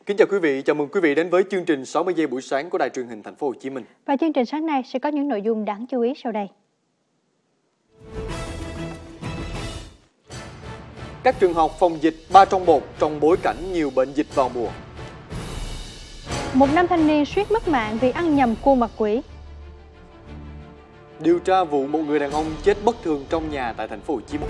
Kính chào quý vị, chào mừng quý vị đến với chương trình 60 giây buổi sáng của Đài Truyền hình Thành phố Hồ Chí Minh. Và chương trình sáng nay sẽ có những nội dung đáng chú ý sau đây. Các trường học phòng dịch 3 trong 1 trong bối cảnh nhiều bệnh dịch vào mùa. Một nam thanh niên suýt mất mạng vì ăn nhầm cua mặt quỷ. Điều tra vụ một người đàn ông chết bất thường trong nhà tại Thành phố Hồ Chí Minh.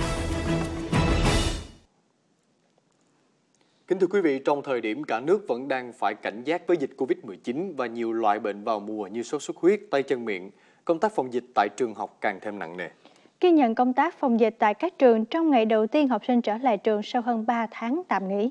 Kính thưa quý vị, trong thời điểm cả nước vẫn đang phải cảnh giác với dịch Covid-19 và nhiều loại bệnh vào mùa như sốt xuất huyết, tay chân miệng, công tác phòng dịch tại trường học càng thêm nặng nề. Ghi nhận công tác phòng dịch tại các trường trong ngày đầu tiên học sinh trở lại trường sau hơn 3 tháng tạm nghỉ.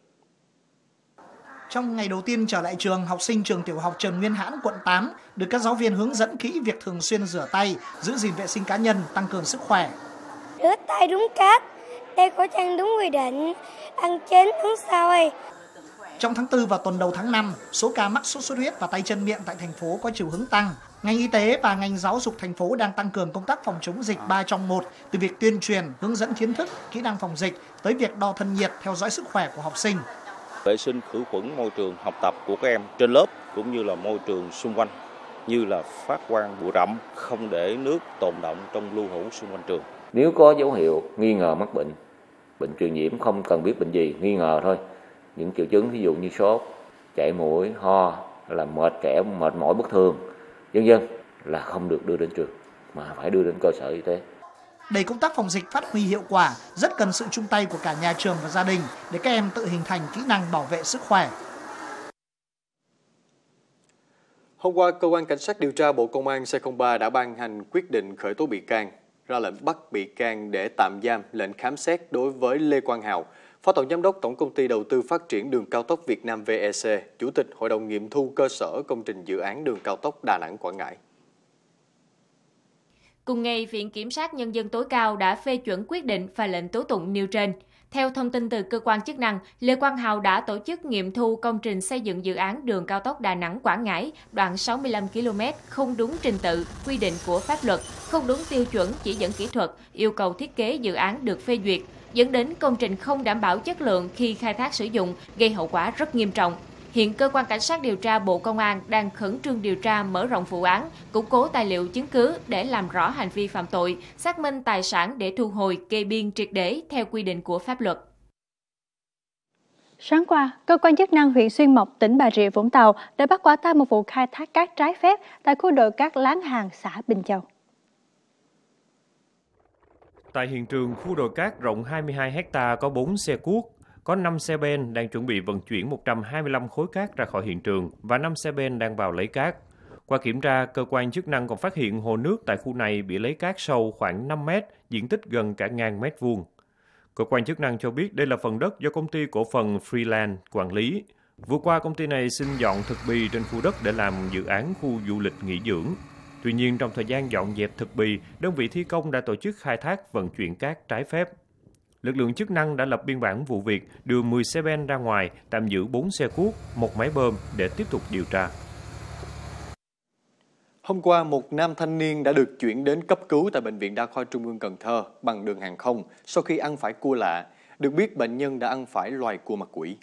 Trong ngày đầu tiên trở lại trường, học sinh trường tiểu học Trần Nguyên Hãn, quận 8 được các giáo viên hướng dẫn kỹ việc thường xuyên rửa tay, giữ gìn vệ sinh cá nhân, tăng cường sức khỏe. Rửa tay đúng cách, đeo khẩu trang đúng quy định, ăn chín uống sôi. Trong tháng 4 và tuần đầu tháng 5, số ca mắc sốt xuất huyết và tay chân miệng tại thành phố có chiều hướng tăng. Ngành y tế và ngành giáo dục thành phố đang tăng cường công tác phòng chống dịch 3 trong 1, từ việc tuyên truyền, hướng dẫn kiến thức, kỹ năng phòng dịch tới việc đo thân nhiệt, theo dõi sức khỏe của học sinh. Vệ sinh khử khuẩn môi trường học tập của các em trên lớp cũng như là môi trường xung quanh, như là phát quang bụi rậm, không để nước tồn đọng trong lưu hữu xung quanh trường. Nếu có dấu hiệu nghi ngờ mắc bệnh truyền nhiễm, không cần biết bệnh gì, nghi ngờ thôi. Những triệu chứng ví dụ như sốt, chảy mũi, ho, là mệt mỏi bất thường, vân vân là không được đưa đến trường mà phải đưa đến cơ sở y tế. Để công tác phòng dịch phát huy hiệu quả, rất cần sự chung tay của cả nhà trường và gia đình để các em tự hình thành kỹ năng bảo vệ sức khỏe. Hôm qua, Cơ quan Cảnh sát điều tra Bộ Công an C03 đã ban hành quyết định khởi tố bị can, ra lệnh bắt bị can để tạm giam, lệnh khám xét đối với Lê Quang Hào, Phó Tổng Giám đốc Tổng Công ty Đầu tư Phát triển Đường Cao tốc Việt Nam VEC, Chủ tịch Hội đồng nghiệm thu cơ sở công trình dự án đường cao tốc Đà Nẵng - Quảng Ngãi. Cùng ngày, Viện Kiểm sát Nhân dân tối cao đã phê chuẩn quyết định và lệnh tố tụng nêu trên. Theo thông tin từ cơ quan chức năng, Lê Quang Hào đã tổ chức nghiệm thu công trình xây dựng dự án đường cao tốc Đà Nẵng - Quảng Ngãi, đoạn 65 km, không đúng trình tự, quy định của pháp luật, không đúng tiêu chuẩn chỉ dẫn kỹ thuật, yêu cầu thiết kế dự án được phê duyệt, dẫn đến công trình không đảm bảo chất lượng khi khai thác sử dụng, gây hậu quả rất nghiêm trọng. Hiện Cơ quan Cảnh sát điều tra Bộ Công an đang khẩn trương điều tra mở rộng vụ án, củng cố tài liệu chứng cứ để làm rõ hành vi phạm tội, xác minh tài sản để thu hồi, kê biên triệt để theo quy định của pháp luật. Sáng qua, cơ quan chức năng huyện Xuyên Mộc, tỉnh Bà Rịa Vũng Tàu đã bắt quả tang một vụ khai thác cát trái phép tại khu đồi cát Láng Hàng, xã Bình Châu. Tại hiện trường, khu đồi cát rộng 22 ha có 4 xe cuốc, có 5 xe ben đang chuẩn bị vận chuyển 125 khối cát ra khỏi hiện trường và 5 xe ben đang vào lấy cát. Qua kiểm tra, cơ quan chức năng còn phát hiện hồ nước tại khu này bị lấy cát sâu khoảng 5 mét, diện tích gần cả 1.000 mét vuông. Cơ quan chức năng cho biết đây là phần đất do công ty cổ phần Freeland quản lý. Vừa qua, công ty này xin dọn thực bì trên khu đất để làm dự án khu du lịch nghỉ dưỡng. Tuy nhiên, trong thời gian dọn dẹp thực bì, đơn vị thi công đã tổ chức khai thác vận chuyển cát trái phép. Lực lượng chức năng đã lập biên bản vụ việc, đưa 10 xe ben ra ngoài, tạm giữ 4 xe cuốc, 1 máy bơm để tiếp tục điều tra. Hôm qua, một nam thanh niên đã được chuyển đến cấp cứu tại Bệnh viện Đa khoa Trung ương Cần Thơ bằng đường hàng không sau khi ăn phải cua lạ. Được biết, bệnh nhân đã ăn phải loài cua mặt quỷ.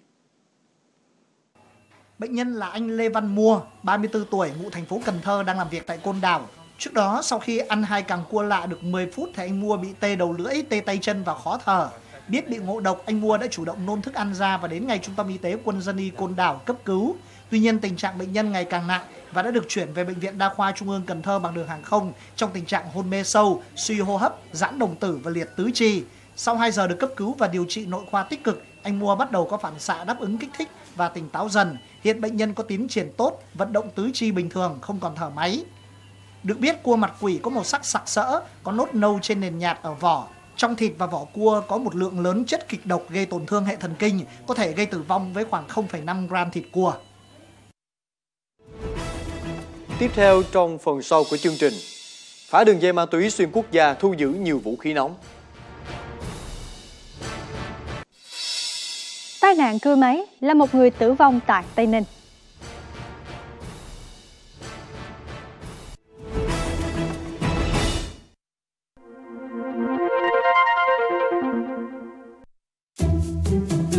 Bệnh nhân là anh Lê Văn Mua, 34 tuổi, ngụ thành phố Cần Thơ, đang làm việc tại Côn Đảo. Trước đó, sau khi ăn 2 càng cua lạ được 10 phút thì anh Mua bị tê đầu lưỡi, tê tay chân và khó thở. Biết bị ngộ độc, anh Mua đã chủ động nôn thức ăn ra và đến ngay Trung tâm Y tế Quân dân y Côn Đảo cấp cứu. Tuy nhiên, tình trạng bệnh nhân ngày càng nặng và đã được chuyển về Bệnh viện Đa khoa Trung ương Cần Thơ bằng đường hàng không trong tình trạng hôn mê sâu, suy hô hấp, giãn đồng tử và liệt tứ chi. Sau 2 giờ được cấp cứu và điều trị nội khoa tích cực, anh Mua bắt đầu có phản xạ đáp ứng kích thích và tỉnh táo dần. Hiện bệnh nhân có tiến triển tốt, vận động tứ chi bình thường, không còn thở máy. Được biết, cua mặt quỷ có màu sắc sặc sỡ, có nốt nâu trên nền nhạt ở vỏ. Trong thịt và vỏ cua có một lượng lớn chất kịch độc gây tổn thương hệ thần kinh, có thể gây tử vong với khoảng 0,5 gram thịt cua. Tiếp theo trong phần sau của chương trình, phá đường dây ma túy xuyên quốc gia, thu giữ nhiều vũ khí nóng. Tai nạn cưa máy là một người tử vong tại Tây Ninh.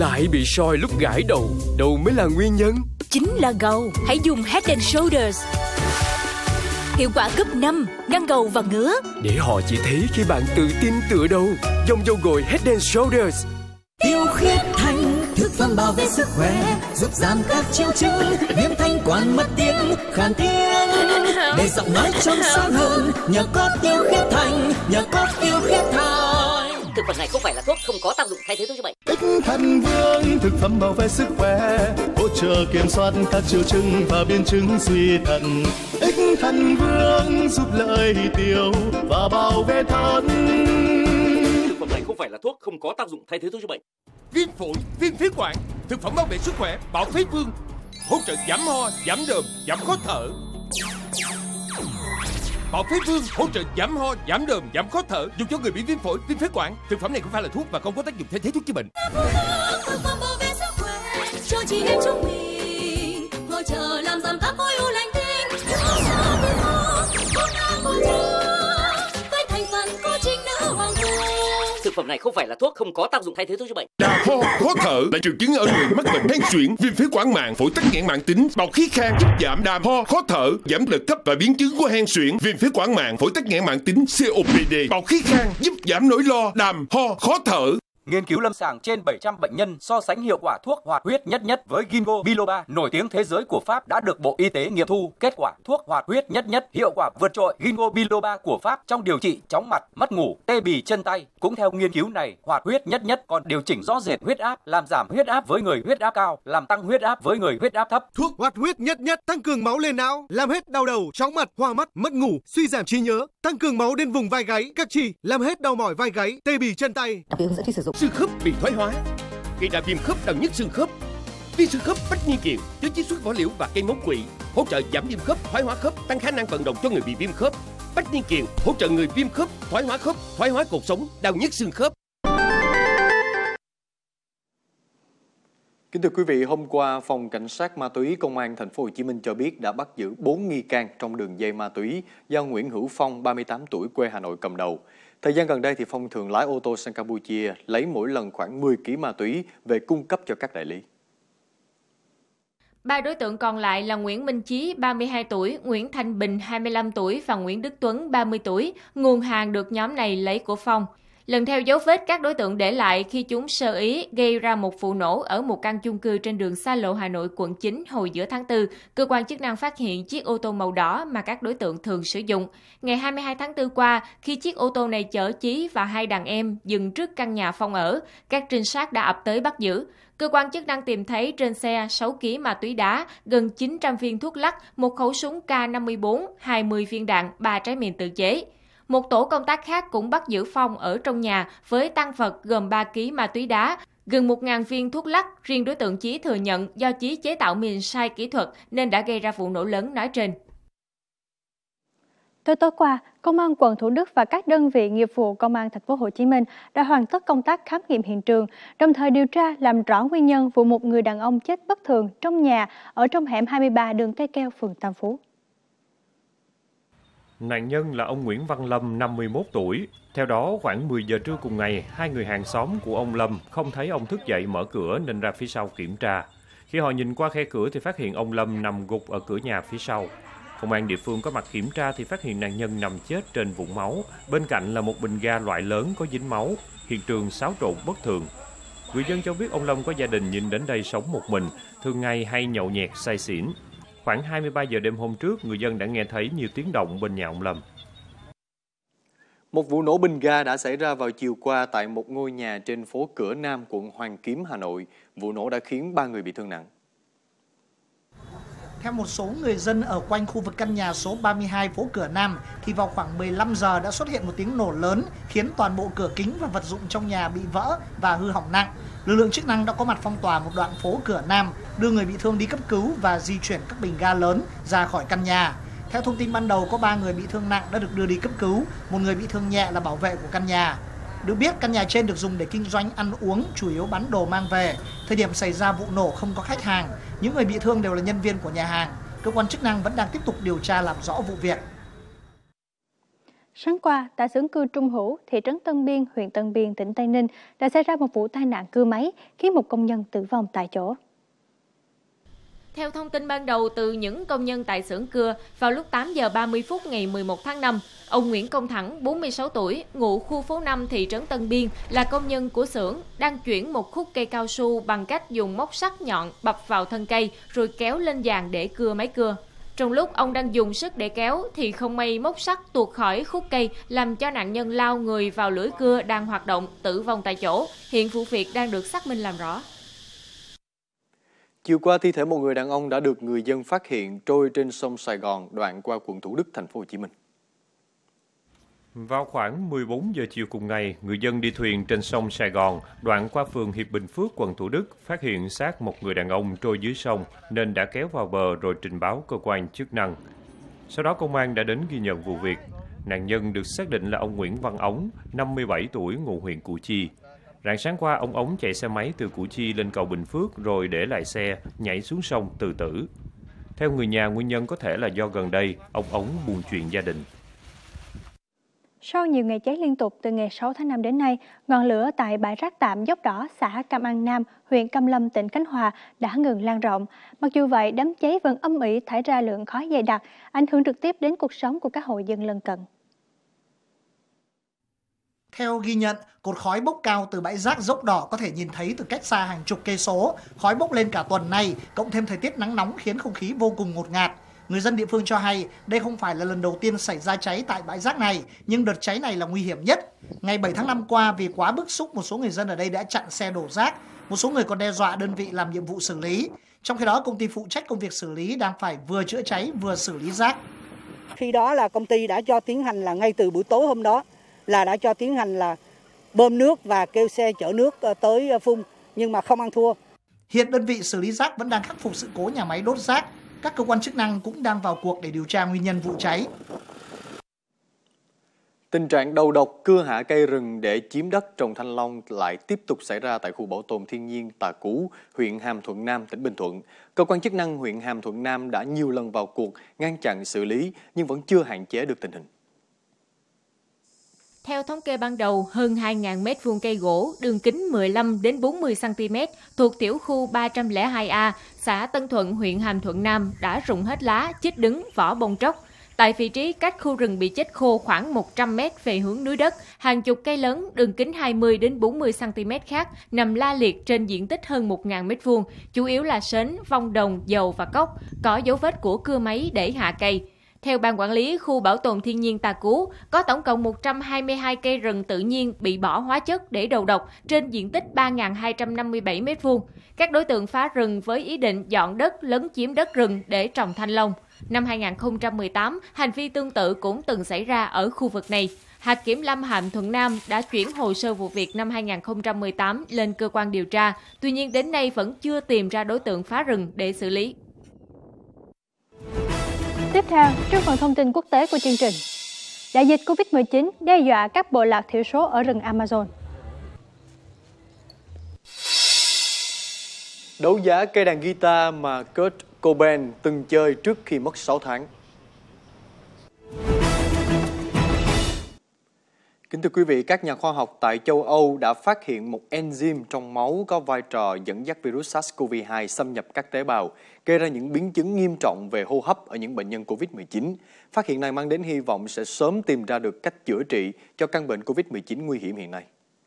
lại bị soi lúc gãi đầu. Đâu mới là nguyên nhân? Chính là gầu. Hãy dùng Head & Shoulders. Hiệu quả cấp 5, ngăn gầu và ngứa. Để họ chỉ thấy khi bạn tự tin tựa đầu. Dòng dầu gội Head & Shoulders. Tiêu khiết thanh, thực phẩm bảo vệ sức khỏe, giúp giảm các triệu chứng viêm thanh quản, mất tiếng, khàn tiếng, để giọng nói trong sáng hơn. Nhờ có tiêu khiết thanh, nhờ có tiêu khiết thanh. Thực phẩm này không phải là thuốc, không có tác dụng thay thế thuốc chữa bệnh. Ích Thần Vương, thực phẩm bảo vệ sức khỏe, hỗ trợ kiểm soát các triệu chứng và biến chứng suy thận. Ích Thần Vương giúp lợi tiểu và bảo vệ thận. Thực phẩm này không phải là thuốc, không có tác dụng thay thế thuốc chữa bệnh. Viêm phổi, viêm phế quản, thực phẩm bảo vệ sức khỏe Bảo Phế Vương, hỗ trợ giảm ho, giảm đờm, giảm khó thở. Bảo Phế Vương hỗ trợ giảm ho, giảm đờm, giảm khó thở, dùng cho người bị viêm phổi, viêm phế quản. Thực phẩm này không phải là thuốc và không có tác dụng thay thế thuốc chữa bệnh. Thực phẩm bảo vệ sức khỏe cho chị em chúng mình, hỗ trợ làm giảm các khối u lành tính. Với thành phần có trinh nữ hoàng tử. Thực phẩm này không phải là thuốc, không có tác dụng thay thế thuốc chữa bệnh. Đau ho, khó thở là triệu chứng ở người mắc bệnh hen suyễn, viêm phế quản màng, phổi tắc nghẽn mãn tính. Bảo Khí Khang giúp giảm đàm ho, khó thở, giảm đợt cấp và biến chứng của hen suyễn, viêm phế quản màng, phổi tắc nghẽn mãn tính COPD. Bảo Khí Khang giúp giảm nỗi lo, đàm ho, khó thở. Nghiên cứu lâm sàng trên 700 bệnh nhân so sánh hiệu quả thuốc hoạt huyết nhất với Ginkgo biloba nổi tiếng thế giới của Pháp đã được Bộ Y tế nghiệm thu. Kết quả thuốc hoạt huyết nhất hiệu quả vượt trội Ginkgo biloba của Pháp trong điều trị chóng mặt, mất ngủ, tê bì chân tay. Cũng theo nghiên cứu này, hoạt huyết nhất còn điều chỉnh rõ rệt huyết áp, làm giảm huyết áp với người huyết áp cao, làm tăng huyết áp với người huyết áp thấp. Thuốc hoạt huyết nhất tăng cường máu lên não, làm hết đau đầu, chóng mặt, hoa mắt, mất ngủ, suy giảm trí nhớ, tăng cường máu đến vùng vai gáy, các chi, làm hết đau mỏi vai gáy, tê bì chân tay. Hướng dẫn khi sử dụng. Xương khớp bị thoái hóa, gây ra viêm khớp đau nhức xương khớp. Viên xương khớp Bách Niên Kiều chứa chiết xuất vỏ liễu và cây móng quỷ, hỗ trợ giảm viêm khớp, thoái hóa khớp, tăng khả năng vận động cho người bị viêm khớp. Bách Niên Kiều hỗ trợ người viêm khớp, thoái hóa cột sống, đau nhức xương khớp. Kính thưa quý vị, hôm qua, Phòng Cảnh sát Ma túy Công an Thành phố Hồ Chí Minh cho biết đã bắt giữ 4 nghi can trong đường dây ma túy do Nguyễn Hữu Phong, 38 tuổi, quê Hà Nội cầm đầu. Thời gian gần đây, thì Phong thường lái ô tô sang Campuchia, lấy mỗi lần khoảng 10 kg ma túy về cung cấp cho các đại lý. 3 đối tượng còn lại là Nguyễn Minh Chí, 32 tuổi, Nguyễn Thanh Bình, 25 tuổi và Nguyễn Đức Tuấn, 30 tuổi. Nguồn hàng được nhóm này lấy của Phong. Lần theo dấu vết các đối tượng để lại khi chúng sơ ý gây ra một vụ nổ ở một căn chung cư trên đường Xa Lộ Hà Nội, quận 9 hồi giữa tháng 4, cơ quan chức năng phát hiện chiếc ô tô màu đỏ mà các đối tượng thường sử dụng. Ngày 22 tháng 4 qua, khi chiếc ô tô này chở Chí và 2 đàn em dừng trước căn nhà Phong ở, các trinh sát đã ập tới bắt giữ. Cơ quan chức năng tìm thấy trên xe 6 kg ma túy đá, gần 900 viên thuốc lắc, một khẩu súng K54, 20 viên đạn, 3 trái mìn tự chế. Một tổ công tác khác cũng bắt giữ Phong ở trong nhà với tang vật gồm 3 kg ma túy đá, gần 1.000 viên thuốc lắc. Riêng đối tượng Chí thừa nhận do Chí chế tạo mìn sai kỹ thuật nên đã gây ra vụ nổ lớn nói trên. Tối qua, Công an quận Thủ Đức và các đơn vị nghiệp vụ Công an Thành phố Hồ Chí Minh đã hoàn tất công tác khám nghiệm hiện trường, đồng thời điều tra làm rõ nguyên nhân vụ một người đàn ông chết bất thường trong nhà ở trong hẻm 23 đường Cây Keo, phường Tam Phú. Nạn nhân là ông Nguyễn Văn Lâm, 51 tuổi. Theo đó, khoảng 10 giờ trưa cùng ngày, hai người hàng xóm của ông Lâm không thấy ông thức dậy mở cửa nên ra phía sau kiểm tra. Khi họ nhìn qua khe cửa thì phát hiện ông Lâm nằm gục ở cửa nhà phía sau. Công an địa phương có mặt kiểm tra thì phát hiện nạn nhân nằm chết trên vũng máu. Bên cạnh là một bình ga loại lớn có dính máu, hiện trường xáo trộn bất thường. Người dân cho biết ông Lâm có gia đình nhưng đến đây sống một mình, thường ngày hay nhậu nhẹt say xỉn. Khoảng 23 giờ đêm hôm trước, người dân đã nghe thấy nhiều tiếng động bên nhà ông Lâm. Một vụ nổ bình ga đã xảy ra vào chiều qua tại một ngôi nhà trên phố Cửa Nam, quận Hoàn Kiếm, Hà Nội. Vụ nổ đã khiến 3 người bị thương nặng. Theo một số người dân ở quanh khu vực căn nhà số 32 phố Cửa Nam, thì vào khoảng 15 giờ đã xuất hiện một tiếng nổ lớn khiến toàn bộ cửa kính và vật dụng trong nhà bị vỡ và hư hỏng nặng. Lực lượng chức năng đã có mặt phong tỏa một đoạn phố Cửa Nam, đưa người bị thương đi cấp cứu và di chuyển các bình ga lớn ra khỏi căn nhà. Theo thông tin ban đầu, có 3 người bị thương nặng đã được đưa đi cấp cứu, một người bị thương nhẹ là bảo vệ của căn nhà. Được biết, căn nhà trên được dùng để kinh doanh ăn uống, chủ yếu bán đồ mang về. Thời điểm xảy ra vụ nổ không có khách hàng, những người bị thương đều là nhân viên của nhà hàng. Cơ quan chức năng vẫn đang tiếp tục điều tra làm rõ vụ việc. Sáng qua, tại xưởng cưa Trung Hữu, thị trấn Tân Biên, huyện Tân Biên, tỉnh Tây Ninh đã xảy ra một vụ tai nạn cưa máy khiến một công nhân tử vong tại chỗ. Theo thông tin ban đầu từ những công nhân tại xưởng cưa, vào lúc 8 giờ 30 phút ngày 11 tháng 5, ông Nguyễn Công Thẳng, 46 tuổi, ngụ khu phố 5 thị trấn Tân Biên, là công nhân của xưởng, đang chuyển một khúc cây cao su bằng cách dùng móc sắt nhọn bập vào thân cây rồi kéo lên giàn để cưa máy cưa. Trong lúc ông đang dùng sức để kéo thì không may móc sắt tuột khỏi khúc cây làm cho nạn nhân lao người vào lưỡi cưa đang hoạt động, tử vong tại chỗ. Hiện vụ việc đang được xác minh làm rõ. Chiều qua, thi thể một người đàn ông đã được người dân phát hiện trôi trên sông Sài Gòn đoạn qua quận Thủ Đức, thành phố Hồ Chí Minh. Vào khoảng 14 giờ chiều cùng ngày, người dân đi thuyền trên sông Sài Gòn đoạn qua phường Hiệp Bình Phước, quận Thủ Đức phát hiện xác một người đàn ông trôi dưới sông nên đã kéo vào bờ rồi trình báo cơ quan chức năng. Sau đó công an đã đến ghi nhận vụ việc. Nạn nhân được xác định là ông Nguyễn Văn Ống, 57 tuổi, ngụ huyện Củ Chi. Rạng sáng qua, ông Ống chạy xe máy từ Củ Chi lên cầu Bình Phước rồi để lại xe, nhảy xuống sông tự tử. Theo người nhà, nguyên nhân có thể là do gần đây ông Ống buồn chuyện gia đình. Sau nhiều ngày cháy liên tục từ ngày 6 tháng 5 đến nay, ngọn lửa tại bãi rác tạm Dốc Đỏ, xã Cam An Nam, huyện Cam Lâm, tỉnh Khánh Hòa đã ngừng lan rộng. Mặc dù vậy, đám cháy vẫn âm ỉ thải ra lượng khói dày đặc, ảnh hưởng trực tiếp đến cuộc sống của các hộ dân lân cận. Theo ghi nhận, cột khói bốc cao từ bãi rác Dốc Đỏ có thể nhìn thấy từ cách xa hàng chục cây số. Khói bốc lên cả tuần nay, cộng thêm thời tiết nắng nóng khiến không khí vô cùng ngột ngạt. Người dân địa phương cho hay đây không phải là lần đầu tiên xảy ra cháy tại bãi rác này, nhưng đợt cháy này là nguy hiểm nhất. Ngày 7 tháng 5 qua, vì quá bức xúc, một số người dân ở đây đã chặn xe đổ rác. Một số người còn đe dọa đơn vị làm nhiệm vụ xử lý. Trong khi đó, công ty phụ trách công việc xử lý đang phải vừa chữa cháy vừa xử lý rác. Khi đó là công ty đã cho tiến hành là ngay từ buổi tối hôm đó là đã cho tiến hành là bơm nước và kêu xe chở nước tới phun, nhưng mà không ăn thua. Hiện đơn vị xử lý rác vẫn đang khắc phục sự cố nhà máy đốt rác. Các cơ quan chức năng cũng đang vào cuộc để điều tra nguyên nhân vụ cháy. Tình trạng đầu độc cưa hạ cây rừng để chiếm đất trồng thanh long lại tiếp tục xảy ra tại khu bảo tồn thiên nhiên Tà Cú, huyện Hàm Thuận Nam, tỉnh Bình Thuận. Cơ quan chức năng huyện Hàm Thuận Nam đã nhiều lần vào cuộc ngăn chặn xử lý nhưng vẫn chưa hạn chế được tình hình. Theo thống kê ban đầu, hơn 2.000 m2 cây gỗ, đường kính 15 đến 40 cm thuộc tiểu khu 302A, xã Tân Thuận, huyện Hàm Thuận Nam đã rụng hết lá, chết đứng, vỏ bông tróc. Tại vị trí cách khu rừng bị chết khô khoảng 100 m về hướng núi đất, hàng chục cây lớn, đường kính 20 đến 40 cm khác nằm la liệt trên diện tích hơn 1.000 m2, chủ yếu là sến, vong đồng, dầu và cóc, có dấu vết của cưa máy để hạ cây. Theo Ban Quản lý Khu Bảo tồn Thiên nhiên Tà Cú, có tổng cộng 122 cây rừng tự nhiên bị bỏ hóa chất để đầu độc trên diện tích 3.257 m2. Các đối tượng phá rừng với ý định dọn đất, lấn chiếm đất rừng để trồng thanh long. Năm 2018, hành vi tương tự cũng từng xảy ra ở khu vực này. Hạt Kiểm lâm Hàm Thuận Nam đã chuyển hồ sơ vụ việc năm 2018 lên cơ quan điều tra, tuy nhiên đến nay vẫn chưa tìm ra đối tượng phá rừng để xử lý. Tiếp theo, trong phần thông tin quốc tế của chương trình, đại dịch Covid-19 đe dọa các bộ lạc thiểu số ở rừng Amazon. Đấu giá cây đàn guitar mà Kurt Cobain từng chơi trước khi mất 6 tháng. Kính thưa quý vị, các nhà khoa học tại châu Âu đã phát hiện một enzyme trong máu có vai trò dẫn dắt virus SARS-CoV-2 xâm nhập các tế bào, gây ra những biến chứng nghiêm trọng về hô hấp ở những bệnh nhân COVID-19. Phát hiện này mang đến hy vọng sẽ sớm tìm ra được cách chữa trị cho căn bệnh COVID-19 nguy hiểm hiện nay.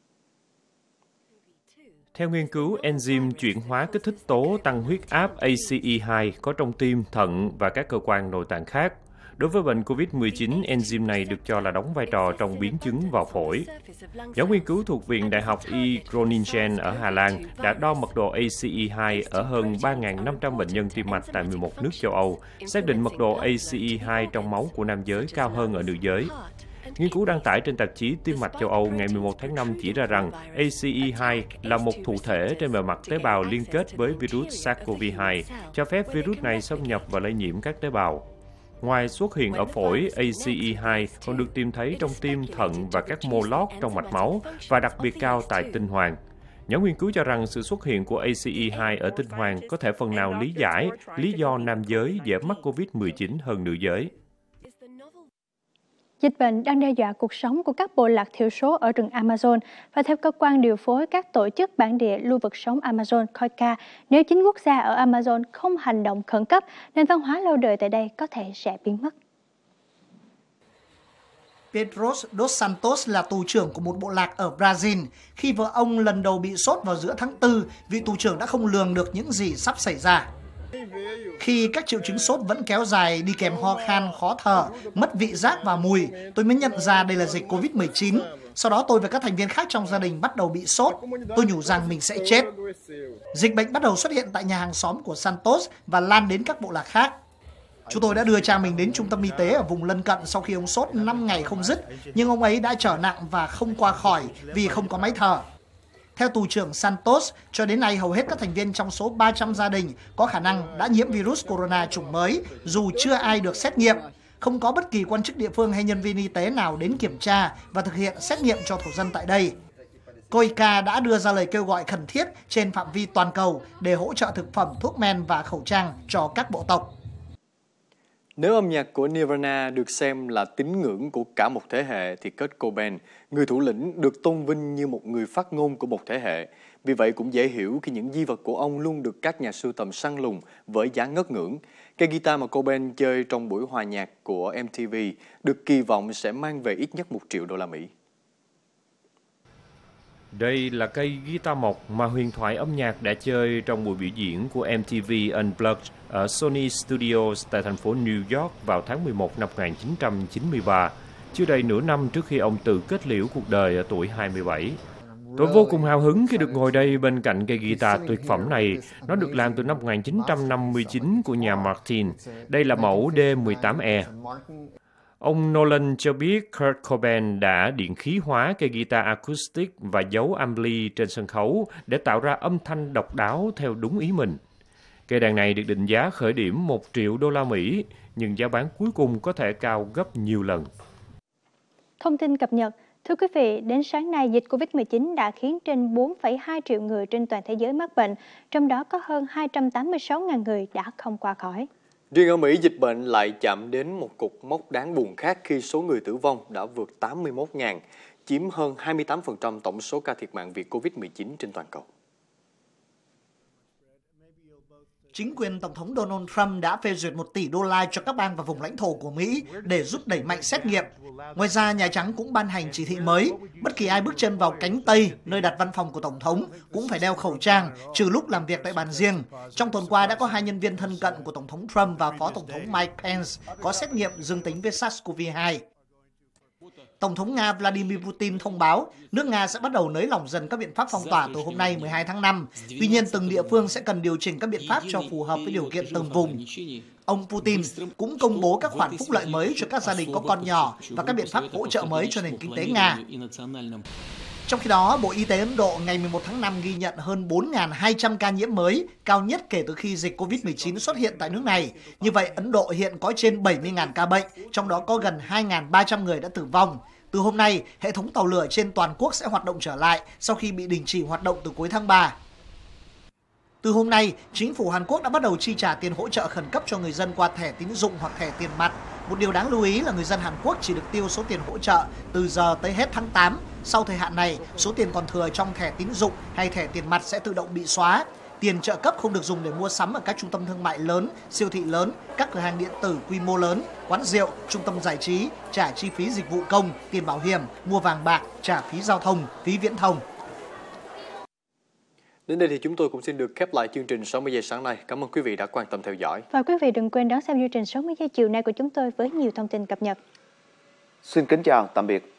Theo nghiên cứu, enzyme chuyển hóa kích thích tố tăng huyết áp ACE2 có trong tim, thận và các cơ quan nội tạng khác. Đối với bệnh COVID-19, enzyme này được cho là đóng vai trò trong biến chứng vào phổi. Nhóm nghiên cứu thuộc Viện Đại học Y Groningen ở Hà Lan đã đo mật độ ACE2 ở hơn 3.500 bệnh nhân tim mạch tại 11 nước châu Âu, xác định mật độ ACE2 trong máu của nam giới cao hơn ở nữ giới. Nghiên cứu đăng tải trên tạp chí Tim mạch châu Âu ngày 11 tháng 5 chỉ ra rằng ACE2 là một thụ thể trên bề mặt tế bào liên kết với virus SARS-CoV-2, cho phép virus này xâm nhập và lây nhiễm các tế bào. Ngoài xuất hiện ở phổi, ACE2 còn được tìm thấy trong tim, thận và các mô lót trong mạch máu và đặc biệt cao tại tinh hoàn. Nhóm nghiên cứu cho rằng sự xuất hiện của ACE2 ở tinh hoàn có thể phần nào lý giải lý do nam giới dễ mắc COVID-19 hơn nữ giới. Dịch bệnh đang đe dọa cuộc sống của các bộ lạc thiểu số ở rừng Amazon và theo cơ quan điều phối các tổ chức bản địa lưu vực sống Amazon COICA, nếu chính quốc gia ở Amazon không hành động khẩn cấp, nền văn hóa lâu đời tại đây có thể sẽ biến mất. Pedros dos Santos là tù trưởng của một bộ lạc ở Brazil. Khi vợ ông lần đầu bị sốt vào giữa tháng 4, vị tù trưởng đã không lường được những gì sắp xảy ra. Khi các triệu chứng sốt vẫn kéo dài đi kèm ho khan, khó thở, mất vị giác và mùi, tôi mới nhận ra đây là dịch Covid-19. Sau đó tôi và các thành viên khác trong gia đình bắt đầu bị sốt. Tôi nhủ rằng mình sẽ chết. Dịch bệnh bắt đầu xuất hiện tại nhà hàng xóm của Santos và lan đến các bộ lạc khác. Chúng tôi đã đưa cha mình đến trung tâm y tế ở vùng lân cận sau khi ông sốt 5 ngày không dứt, nhưng ông ấy đã trở nặng và không qua khỏi vì không có máy thở. Theo tù trưởng Santos, cho đến nay hầu hết các thành viên trong số 300 gia đình có khả năng đã nhiễm virus corona chủng mới, dù chưa ai được xét nghiệm. Không có bất kỳ quan chức địa phương hay nhân viên y tế nào đến kiểm tra và thực hiện xét nghiệm cho thổ dân tại đây. COICA đã đưa ra lời kêu gọi khẩn thiết trên phạm vi toàn cầu để hỗ trợ thực phẩm, thuốc men và khẩu trang cho các bộ tộc. Nếu âm nhạc của Nirvana được xem là tín ngưỡng của cả một thế hệ, thì Kurt Cobain, người thủ lĩnh, được tôn vinh như một người phát ngôn của một thế hệ. Vì vậy cũng dễ hiểu khi những di vật của ông luôn được các nhà sưu tầm săn lùng với giá ngất ngưỡng. Cây guitar mà Cobain chơi trong buổi hòa nhạc của MTV được kỳ vọng sẽ mang về ít nhất $1 triệu. Đây là cây guitar mộc mà huyền thoại âm nhạc đã chơi trong buổi biểu diễn của MTV Unplugged ở Sony Studios tại thành phố New York vào tháng 11 năm 1993, chưa đầy nửa năm trước khi ông tự kết liễu cuộc đời ở tuổi 27. Tôi vô cùng hào hứng khi được ngồi đây bên cạnh cây guitar tuyệt phẩm này. Nó được làm từ năm 1959 của nhà Martin. Đây là mẫu D18E. Ông Nolan cho biết Kurt Cobain đã điện khí hóa cây guitar acoustic và giấu ampli trên sân khấu để tạo ra âm thanh độc đáo theo đúng ý mình. Cây đàn này được định giá khởi điểm $1 triệu, nhưng giá bán cuối cùng có thể cao gấp nhiều lần. Thông tin cập nhật. Thưa quý vị, đến sáng nay, dịch Covid-19 đã khiến trên 4,2 triệu người trên toàn thế giới mắc bệnh, trong đó có hơn 286.000 người đã không qua khỏi. Riêng ở Mỹ, dịch bệnh lại chạm đến một cột mốc đáng buồn khác khi số người tử vong đã vượt 81.000, chiếm hơn 28% tổng số ca thiệt mạng vì Covid-19 trên toàn cầu. Chính quyền Tổng thống Donald Trump đã phê duyệt $1 tỷ cho các bang và vùng lãnh thổ của Mỹ để giúp đẩy mạnh xét nghiệm. Ngoài ra, Nhà Trắng cũng ban hành chỉ thị mới. Bất kỳ ai bước chân vào cánh Tây, nơi đặt văn phòng của Tổng thống, cũng phải đeo khẩu trang, trừ lúc làm việc tại bàn riêng. Trong tuần qua, đã có 2 nhân viên thân cận của Tổng thống Trump và Phó Tổng thống Mike Pence có xét nghiệm dương tính với SARS-CoV-2. Tổng thống Nga Vladimir Putin thông báo nước Nga sẽ bắt đầu nới lỏng dần các biện pháp phong tỏa từ hôm nay 12 tháng 5. Tuy nhiên, từng địa phương sẽ cần điều chỉnh các biện pháp cho phù hợp với điều kiện từng vùng. Ông Putin cũng công bố các khoản phúc lợi mới cho các gia đình có con nhỏ và các biện pháp hỗ trợ mới cho nền kinh tế Nga. Trong khi đó, Bộ Y tế Ấn Độ ngày 11 tháng 5 ghi nhận hơn 4.200 ca nhiễm mới, cao nhất kể từ khi dịch Covid-19 xuất hiện tại nước này. Như vậy, Ấn Độ hiện có trên 70.000 ca bệnh, trong đó có gần 2.300 người đã tử vong. Từ hôm nay, hệ thống tàu lửa trên toàn quốc sẽ hoạt động trở lại sau khi bị đình chỉ hoạt động từ cuối tháng 3. Từ hôm nay, chính phủ Hàn Quốc đã bắt đầu chi trả tiền hỗ trợ khẩn cấp cho người dân qua thẻ tín dụng hoặc thẻ tiền mặt. Một điều đáng lưu ý là người dân Hàn Quốc chỉ được tiêu số tiền hỗ trợ từ giờ tới hết tháng 8. Sau thời hạn này, số tiền còn thừa trong thẻ tín dụng hay thẻ tiền mặt sẽ tự động bị xóa. Tiền trợ cấp không được dùng để mua sắm ở các trung tâm thương mại lớn, siêu thị lớn, các cửa hàng điện tử quy mô lớn, quán rượu, trung tâm giải trí, trả chi phí dịch vụ công, tiền bảo hiểm, mua vàng bạc, trả phí giao thông, phí viễn thông. Đến đây thì chúng tôi cũng xin được khép lại chương trình 60 giây sáng nay. Cảm ơn quý vị đã quan tâm theo dõi. Và quý vị đừng quên đón xem chương trình 60 giây chiều nay của chúng tôi với nhiều thông tin cập nhật. Xin kính chào, tạm biệt.